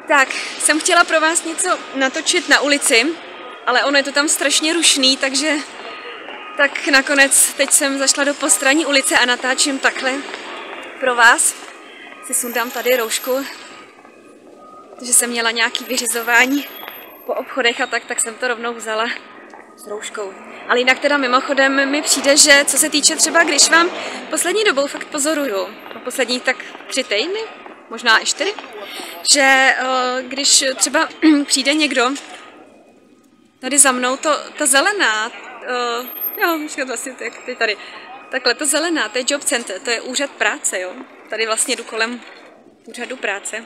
Tak, jsem chtěla pro vás něco natočit na ulici, ale ono je to tam strašně rušný, takže tak nakonec teď jsem zašla do postranní ulice a natáčím takhle pro vás. Si sundám tady roušku, protože jsem měla nějaký vyřizování po obchodech a tak jsem to rovnou vzala s rouškou. Ale jinak teda mimochodem mi přijde, že co se týče třeba, když vám poslední dobou fakt pozoruju, poslední tak 3 týdny, možná i 4, že když třeba přijde někdo tady za mnou, ta zelená, jo, vlastně tady, takhle ta zelená, to je job center, to je úřad práce, jo. Tady vlastně jdu kolem úřadu práce.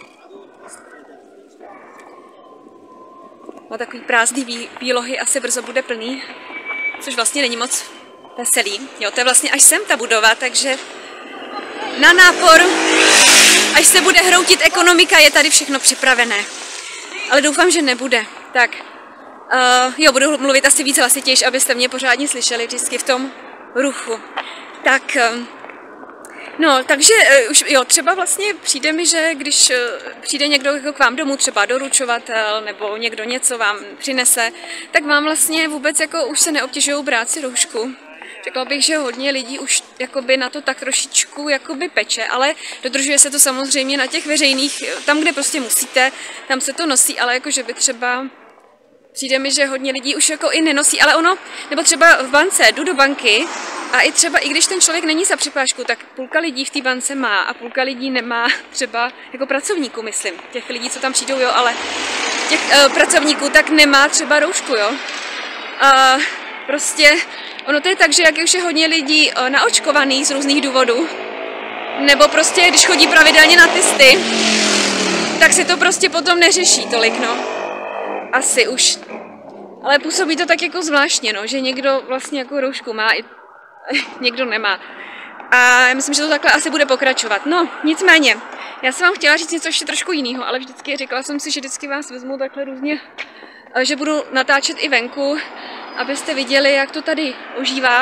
Má takový prázdný výlohy, asi brzo bude plný, což vlastně není moc veselý. Jo, to je vlastně až sem ta budova, takže na nápor, až se bude hroutit ekonomika, je tady všechno připravené. Ale doufám, že nebude. Tak, jo, budu mluvit asi víc hlasitější, abyste mě pořádně slyšeli vždycky v tom ruchu. Tak, no, takže už, jo, třeba vlastně přijde mi, že když přijde někdo jako k vám domů, třeba doručovatel, nebo někdo něco vám přinese, tak vám vlastně vůbec jako už se neobtěžují brát si roušku. Řekla bych, že hodně lidí už jakoby na to tak trošičku jakoby peče, ale dodržuje se to samozřejmě na těch veřejných, tam, kde prostě musíte, tam se to nosí, ale jakože by třeba přijde mi, že hodně lidí už jako i nenosí, ale ono, nebo třeba v bance, jdu do banky a i třeba, i když ten člověk není za připážku, tak půlka lidí v té bance má a půlka lidí nemá, třeba jako pracovníků, myslím, těch lidí, co tam přijdou, jo, ale těch pracovníků tak nemá třeba roušku, jo. A prostě ono to je tak, že jak už je hodně lidí naočkovaných z různých důvodů, nebo prostě když chodí pravidelně na testy, tak se to prostě potom neřeší tolik, no. Asi už. Ale působí to tak jako zvláštně, no, že někdo vlastně jako roušku má i někdo nemá. A já myslím, že to takhle asi bude pokračovat. No, nicméně, já jsem vám chtěla říct něco ještě trošku jiného, ale vždycky řekla jsem si, že vždycky vás vezmu takhle různě, že budu natáčet i venku, abyste viděli, jak to tady ožívá.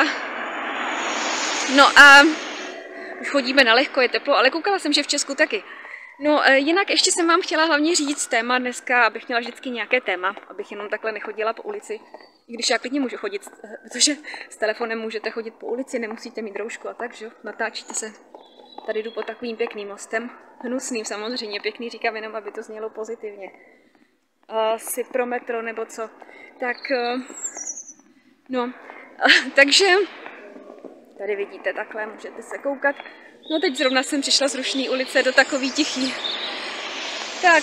No a už chodíme na lehko, je teplo, ale koukala jsem, že v Česku taky. No, jinak ještě jsem vám chtěla hlavně říct téma dneska, abych měla vždycky nějaké téma, abych jenom takhle nechodila po ulici. I když já klidně můžu chodit, protože s telefonem můžete chodit po ulici, nemusíte mít roušku a tak, že jo, natáčíte se. Tady jdu pod takovým pěkným mostem, hnusným samozřejmě, pěkný říkám jenom, aby to znělo pozitivně. Asi pro metro nebo co. Tak, no, takže tady vidíte takhle, můžete se koukat. No teď zrovna jsem přišla z rušné ulice do takový tichý. Tak,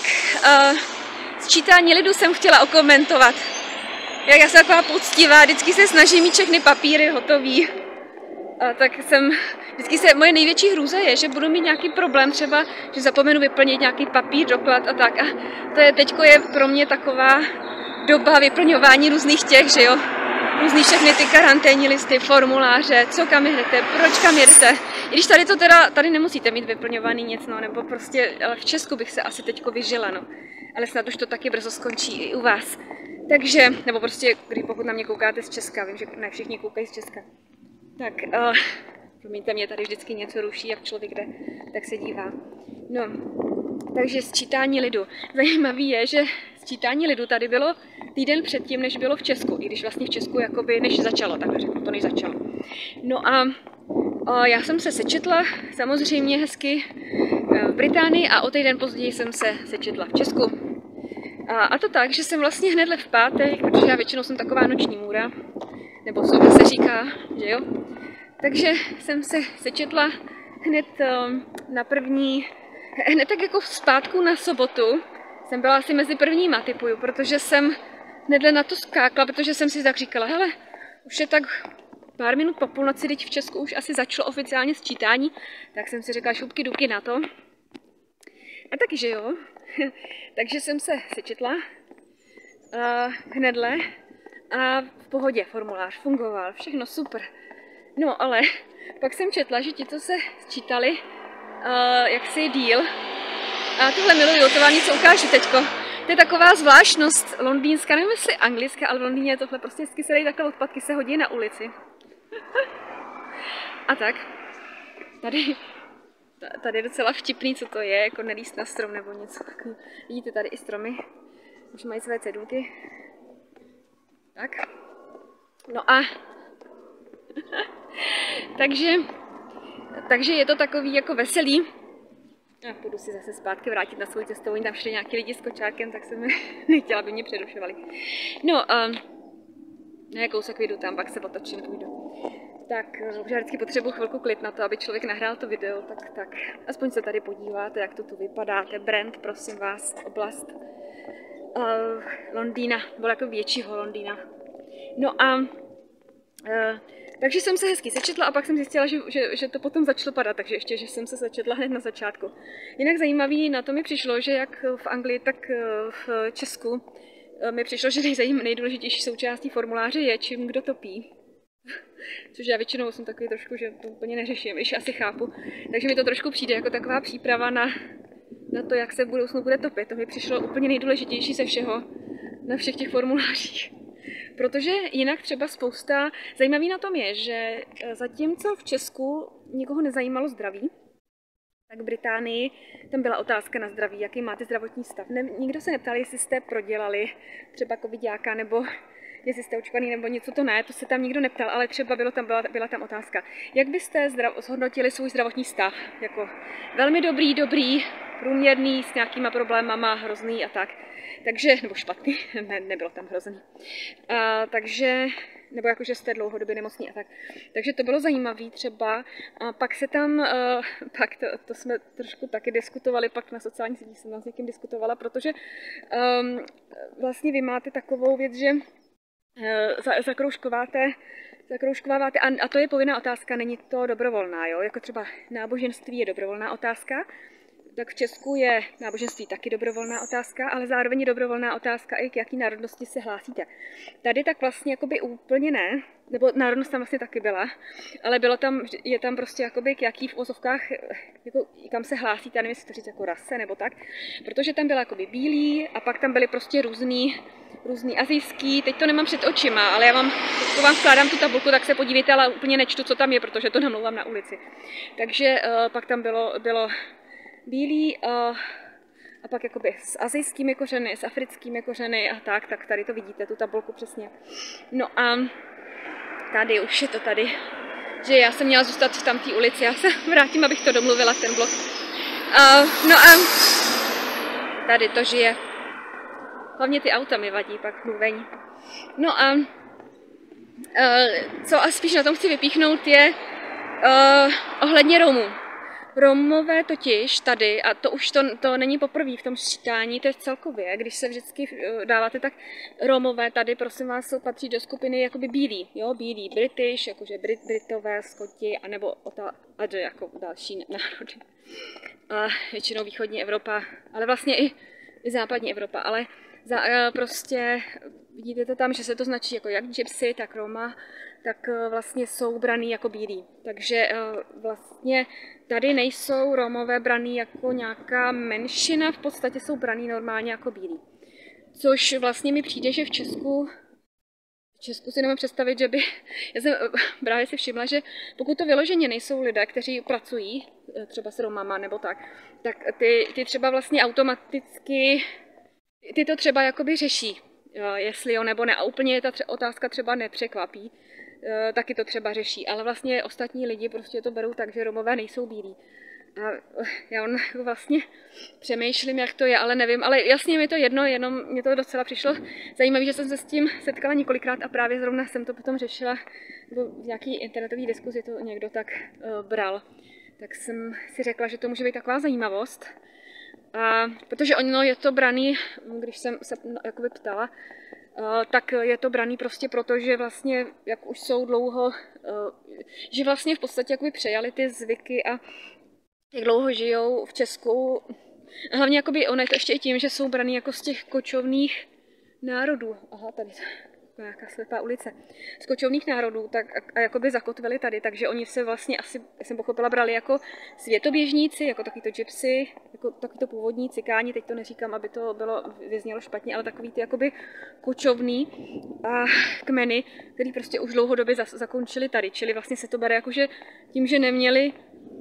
sčítání lidu jsem chtěla okomentovat. Jak já jsem taková poctivá, vždycky se snažím mít všechny papíry hotový. Tak moje největší hrůza je, že budu mít nějaký problém třeba, že zapomenu vyplnit nějaký papír, doklad a tak. A to je teďko je pro mě taková doba vyplňování různých těch, že jo. Různý všechny ty karanténní listy, formuláře, co kam jdete, proč kam jedete. I když tady to teda, tady nemusíte mít vyplňovaný nic, no, nebo prostě, ale v Česku bych se asi teďko vyžila, no. Ale snad už to taky brzo skončí i u vás. Takže, nebo prostě, pokud na mě koukáte z Česka, vím, že ne všichni koukají z Česka. Tak, promiňte, mě tady vždycky něco ruší, jak člověk jde, tak se dívá. No, takže sčítání lidu. Zajímavý je, že sčítání lidu tady bylo týden předtím, než bylo v Česku, i když vlastně v Česku jakoby než začalo, takhle řeknu to, než začalo. No a já jsem se sečetla samozřejmě hezky v Británii a o týden později jsem se sečetla v Česku. A to tak, že jsem vlastně hnedle v pátek, protože já většinou jsem taková noční můra, nebo co se říká, že jo. Takže jsem se sečetla hned na první, hned tak jako zpátku na sobotu, jsem byla asi mezi prvníma typuju, protože jsem hnedle na to skákla, protože jsem si tak říkala, hele, už je tak pár minut po půlnoci, teď v Česku už asi začalo oficiálně sčítání, tak jsem si řekla šupky dubky na to. A taky, že jo. Takže jsem se sečetla hnedle a v pohodě formulář fungoval, všechno super. No ale pak jsem četla, že ti, co se sčítali, jak si díl, a tohle miluju, to vám něco ukážu teďko. To je taková zvláštnost londýnská, nevím jestli anglická, ale v Londýně je tohle prostě vždycky se dají takové odpadky, se hodí na ulici. A tak, tady tady je docela vtipný, co to je, jako nelíst na strom nebo něco takového. Vidíte tady i stromy, už mají své cedulky. Tak. No a takže je to takový jako veselý. A půjdu si zase zpátky vrátit na svou cestu, oni tam šli nějaký lidi s kočárkem, tak jsem nechtěla, aby mě přerušovali. No, ne, kousek vyjdu tam, pak se otočím, půjdu. Tak, už já vždycky potřebuji chvilku klid na to, aby člověk nahrál to video, tak aspoň se tady podíváte, jak to tu vypadá. To je Brent, prosím vás, oblast Londýna, bylo jako většího Londýna. No a takže jsem se hezky sečetla a pak jsem zjistila, že to potom začalo padat, takže ještě, že jsem se sečetla hned na začátku. Jinak zajímavý na to mi přišlo, že jak v Anglii, tak v Česku mi přišlo, že nejdůležitější součástí formuláře je, čím kdo topí. Což já většinou jsem takový trošku, že to úplně neřeším, když asi chápu. Takže mi to trošku přijde jako taková příprava na to, jak se v budoucnu bude topit. To mi přišlo úplně nejdůležitější ze všeho na všech těch formulářích. Protože jinak třeba spousta... Zajímavý na tom je, že zatímco v Česku nikoho nezajímalo zdraví, tak v Británii tam byla otázka na zdraví, jaký máte zdravotní stav. Nikdo se neptal, jestli jste prodělali třeba covidáka, nebo jestli jste očkovaný, nebo něco, to ne, to se tam nikdo neptal, ale třeba byla tam otázka. Jak byste zhodnotili svůj zdravotní stav? Jako velmi dobrý, průměrný, s nějakýma problémama, hrozný a tak. Takže, nebo špatný, nebylo tam hrozný. Takže, nebo jako, že jste dlouhodobě nemocný a tak. Takže to bylo zajímavé třeba. A pak se tam, pak to jsme trošku taky diskutovali, pak na sociálních sítích jsem tam s někým diskutovala, protože vlastně vy máte takovou věc, že zakroužkováváte, a to je povinná otázka, není to dobrovolná, jo? Jako třeba náboženství je dobrovolná otázka, tak v Česku je náboženství taky dobrovolná otázka, ale zároveň je dobrovolná otázka i k jaký národnosti se hlásíte. Tady tak vlastně jakoby úplně ne, nebo národnost tam vlastně taky byla, ale je tam prostě jakoby k jaký v ozovkách, jako kam se hlásíte, nevím, jestli to říct jako rase nebo tak, protože tam byla jakoby bílí a pak tam byly prostě různý asijský, teď to nemám před očima, ale já vám vkládám tu tabulku, tak se podívejte, ale úplně nečtu, co tam je, protože to namlouvám na ulici. Takže pak tam bylo bílý a pak jakoby s asijskými kořeny, s africkými kořeny a tak tady to vidíte, tu tabulku přesně. No a tady už je to tady, že já jsem měla zůstat v tamtý ulici, já se vrátím, abych to domluvila, ten blok. No a tady to žije. Hlavně ty auta mi vadí, pak mluvení. No a co a spíš na tom chci vypíchnout je ohledně Romů. Romové totiž tady, a to už to není poprvé v tom sčítání, to je celkově, když se vždycky dáváte, tak Romové tady, prosím vás, patří do skupiny jakoby bílí, jo, bílí, British, jakože Britové, Skoti, anebo jako další národy. A většinou východní Evropa, ale vlastně i západní Evropa, ale prostě vidíte to tam, že se to značí jako jak gypsy, tak Roma, tak vlastně jsou braný jako bílí. Takže vlastně tady nejsou Romové braný jako nějaká menšina, v podstatě jsou braný normálně jako bílí. Což vlastně mi přijde, že v Česku si nemůžu představit, že by... Já jsem právě si všimla, že pokud to vyloženě nejsou lidé, kteří pracují, třeba s Romama nebo tak ty třeba vlastně automaticky, ty to třeba jakoby řeší, jestli jo nebo ne. A úplně ta otázka třeba nepřekvapí, taky to třeba řeší, ale vlastně ostatní lidi prostě to berou tak, že Romové nejsou bílí. A já vlastně přemýšlím, jak to je, ale nevím, ale jasně mi to jedno, jenom mě to docela přišlo zajímavé, že jsem se s tím setkala několikrát a právě zrovna jsem to potom řešila, nebo v nějaký internetový diskuzi to někdo tak bral. Tak jsem si řekla, že to může být taková zajímavost. A protože ono je to braný, když jsem se jakoby ptala, tak je to braný prostě proto, že vlastně, jak už jsou dlouho, že vlastně v podstatě jakoby přejali ty zvyky a jak dlouho žijou v Česku. Hlavně jakoby, ono je to ještě i tím, že jsou braný jako z těch kočovných národů. Aha, tady nějaká slepá ulice. Z kočovných národů tak a jakoby zakotvili tady, takže oni se vlastně asi, jsem pochopila, brali jako světoběžníci, jako takovýto gypsy, jako takovýto původní cikáni, teď to neříkám, aby to vyznělo špatně, ale takový ty jakoby kočovný a kmeny, který prostě už dlouhodobě zakončili tady, čili vlastně se to bere jako, že tím, že neměli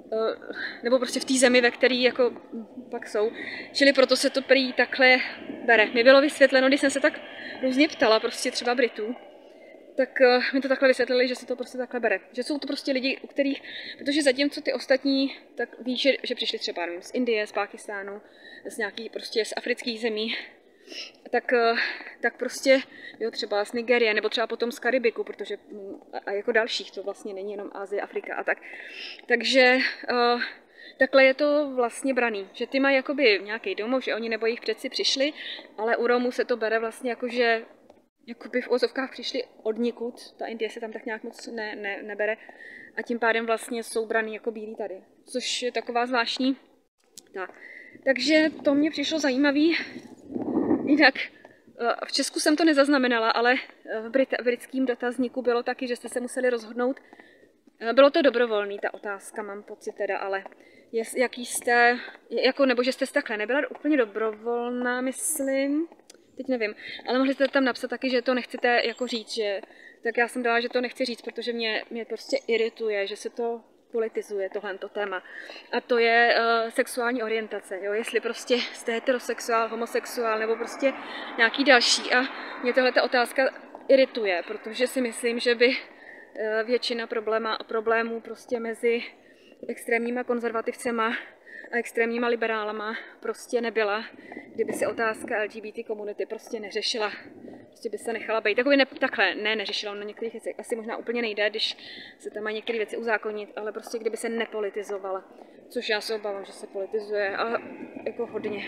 nebo prostě v té zemi, ve které jako pak jsou. Čili proto se to prý takhle bere. Mě bylo vysvětleno, když jsem se tak různě ptala, prostě třeba Britů, tak mi to takhle vysvětlili, že se to prostě takhle bere. Že jsou to prostě lidi, u kterých, protože zatímco ty ostatní, tak víš, že přišli třeba nevím, z Indie, z Pákistánu, z nějakých prostě z afrických zemí, tak prostě, jo, třeba z Nigérie, nebo třeba potom z Karibiku, protože a jako dalších, to vlastně není jenom Asie, Afrika a tak. Takže takhle je to vlastně braný, že ty mají jakoby nějaký domov, že oni nebo jejich předci přišli, ale u Romů se to bere vlastně jako, že jakoby v ozovkách přišli odnikud, ta Indie se tam tak nějak moc nebere a tím pádem vlastně jsou braný jako bílí tady, což je taková zvláštní. Takže to mě přišlo zajímavý. Jinak v Česku jsem to nezaznamenala, ale v britském dotazníku bylo taky, že jste se museli rozhodnout. Bylo to dobrovolný, ta otázka, mám pocit teda, ale jaký jste, jako, nebo že jste takhle nebyla úplně dobrovolná, myslím, teď nevím, ale mohli jste tam napsat taky, že to nechcete jako říct, že, tak já jsem dala, že to nechci říct, protože mě prostě irituje, že se to politizuje tohleto téma. A to je sexuální orientace, jo? Jestli prostě jste heterosexuál, homosexuál nebo prostě nějaký další. A mě tahleta otázka irituje, protože si myslím, že by většina problémů prostě mezi extrémníma konzervativcema a extrémníma liberálama prostě nebyla, kdyby se otázka LGBT komunity prostě neřešila. Prostě by se nechala být. Takhle neřešila, na některých věcech asi možná úplně nejde, když se tam mají některé věci uzákonit, ale prostě kdyby se nepolitizovala. Což já se obávám, že se politizuje a jako hodně.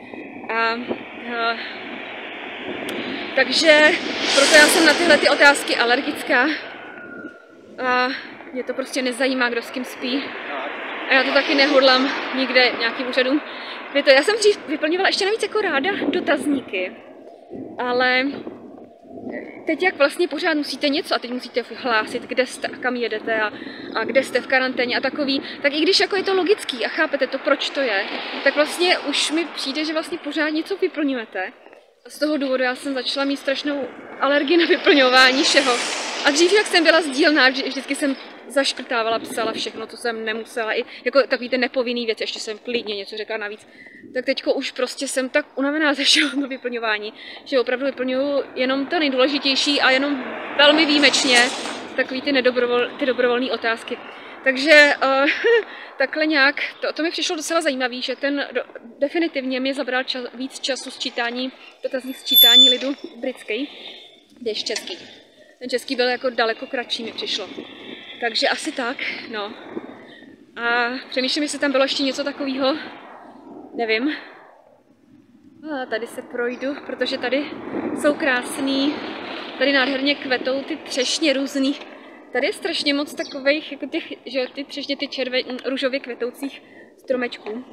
Takže proto já jsem na tyhle ty otázky alergická. A mě to prostě nezajímá, kdo s kým spí. A já to taky nehodlám nikde nějakým úřadům. Já jsem dřív vyplňovala ještě navíc jako ráda dotazníky. Ale teď jak vlastně pořád musíte něco a teď musíte hlásit, kde jste a kam jedete a kde jste v karanténě a takový, tak i když jako je to logický a chápete to, proč to je, tak vlastně už mi přijde, že vlastně pořád něco vyplňujete. A z toho důvodu já jsem začala mít strašnou alergii na vyplňování všeho. A dřív, jak jsem byla sdílná, vždycky jsem zaškrtávala, psala všechno, co jsem nemusela, i jako takový ten nepovinný věc, ještě jsem klidně něco řekla navíc. Tak teďko už prostě jsem tak unavená ze všeho vyplňování, že opravdu vyplňuju jenom to nejdůležitější a jenom velmi výjimečně takový ty dobrovolné otázky. Takže takhle nějak, to mi přišlo docela zajímavý, že definitivně mi zabral víc času dotazních sčítání lidu britský, než český. Ten český byl jako daleko kratší, mi přišlo. Takže asi tak, no. A přemýšlím, jestli tam bylo ještě něco takového, nevím. A tady se projdu, protože tady jsou krásný, tady nádherně kvetou ty třešně různý. Tady je strašně moc takových, jako ty třešně, ty růžově kvetoucích stromečků.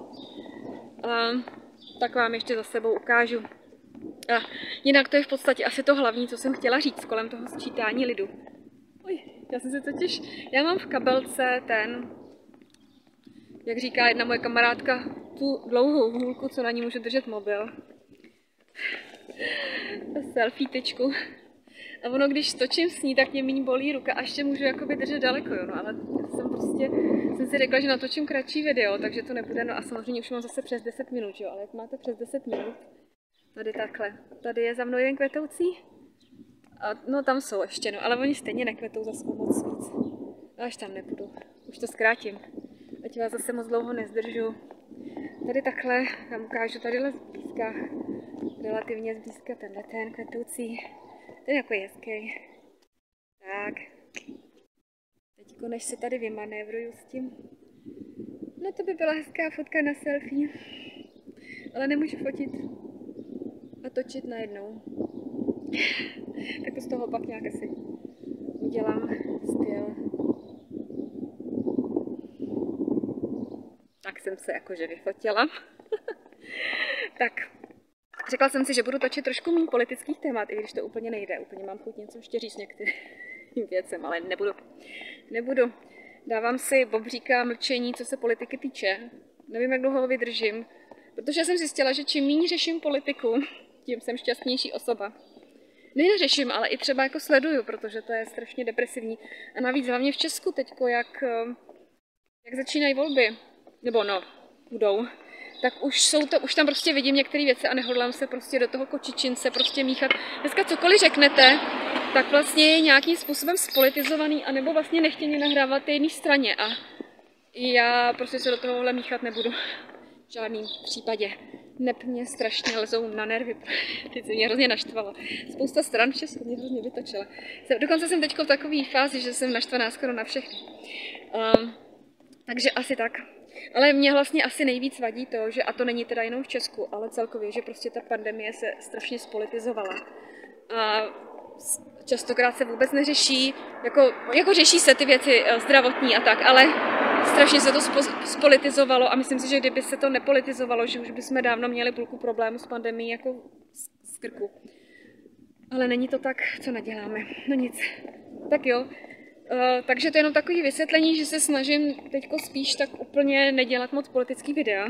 Tak vám ještě za sebou ukážu. A jinak to je v podstatě asi to hlavní, co jsem chtěla říct kolem toho sčítání lidu. Já mám v kabelce jak říká jedna moje kamarádka, tu dlouhou hůlku, co na ní můžu držet mobil. Selfie tyčku. A ono, když točím s ní, tak mě méně bolí ruka a ještě můžu jakoby držet daleko, jo, no, ale jsem si řekla, že natočím kratší video, takže to nebude, no a samozřejmě už mám zase přes 10 minut, jo, ale jak máte přes 10 minut, tady takhle, tady je za mnou jeden kvetoucí, a no tam jsou ještě, no, ale oni stejně nekvetou za moc víc, až tam nepůjdu, už to zkrátím, ať vás zase moc dlouho nezdržu. Tady takhle, vám ukážu tadyhle zblízka, relativně zblízka ten kvetoucí. Ten jako je hezký. Tak. Teďko, než se tady vymanévruju s tím. No to by byla hezká fotka na selfie. Ale nemůžu fotit a točit najednou. Tak to z toho pak nějak asi udělám styl. Tak jsem se jakože vyfotila. Tak. Řekla jsem si, že budu točit trošku méně politických témat, i když to úplně nejde. Úplně mám chuť něco ještě říct některým věcem, ale nebudu. Dávám si bobříka mlčení, co se politiky týče. Nevím, jak dlouho ho vydržím, protože jsem zjistila, že čím méně řeším politiku, tím jsem šťastnější osoba. Neřeším, ale i třeba jako sleduju, protože to je strašně depresivní. A navíc hlavně v Česku teďko, jak jak začínají volby, nebo no, budou, tak už tam prostě vidím některé věci a nehodlám se prostě do toho kočičince prostě míchat. Dneska cokoliv řeknete, tak vlastně je nějakým způsobem spolitizovaný, anebo vlastně nechtěně nahrávat té jedné straně a já prostě se do tohohle míchat nebudu. V žádném případě. Neb mě strašně lezou na nervy. Teď se mě hrozně naštvalo. Spousta stran v Česku mě hrozně vytočila. Dokonce jsem teď v takové fázi, že jsem naštvaná skoro na všechny. Takže asi tak. Ale mě vlastně asi nejvíc vadí to, že, a to není teda jenom v Česku, ale celkově, že prostě ta pandemie se strašně spolitizovala. A častokrát se vůbec neřeší, jako řeší se ty věci zdravotní a tak, ale strašně se to spolitizovalo a myslím si, že kdyby se to nepolitizovalo, že už bychom dávno měli půlku problémů s pandemií jako z krku. Ale není to tak, co naděláme. No nic. Tak jo. Takže to je jenom takové vysvětlení, že se snažím teďko spíš tak úplně nedělat moc politický videa.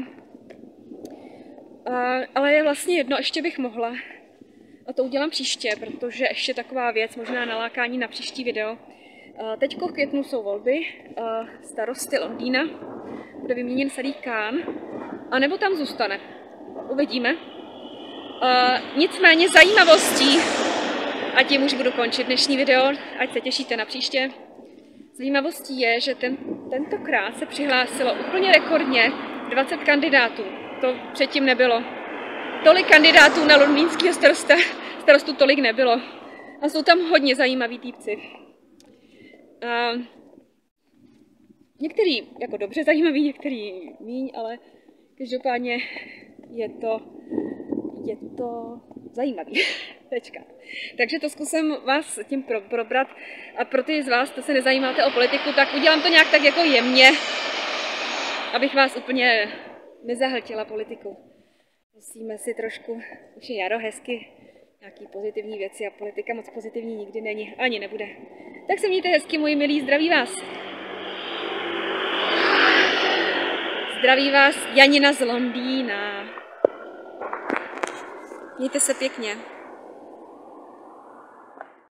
Ale je vlastně jedno, ještě bych mohla. A to udělám příště, protože ještě taková věc, možná nalákání na příští video. Teďko v květnu jsou volby, starosty Londýna, bude vyměněn Sadiq Khan, anebo tam zůstane. Uvidíme. Nicméně zajímavostí, a tím už budu končit dnešní video, ať se těšíte na příště. Zajímavostí je, že tentokrát se přihlásilo úplně rekordně 20 kandidátů. To předtím nebylo. Tolik kandidátů na londýnského starostu tolik nebylo. A jsou tam hodně zajímaví týpci. Některý jako dobře zajímavý, některý míň, ale každopádně je to zajímavý. Tečka. Takže to zkusím vás tím probrat a pro ty z vás, kdo se nezajímáte o politiku, tak udělám to nějak tak jako jemně, abych vás úplně nezahltila politikou. Musíme si trošku, už je jaro, hezky, nějaký pozitivní věci a politika moc pozitivní nikdy není, ani nebude. Tak se mějte hezky, moji milí, zdraví vás. Zdraví vás Janina z Londýna. Mějte se pěkně.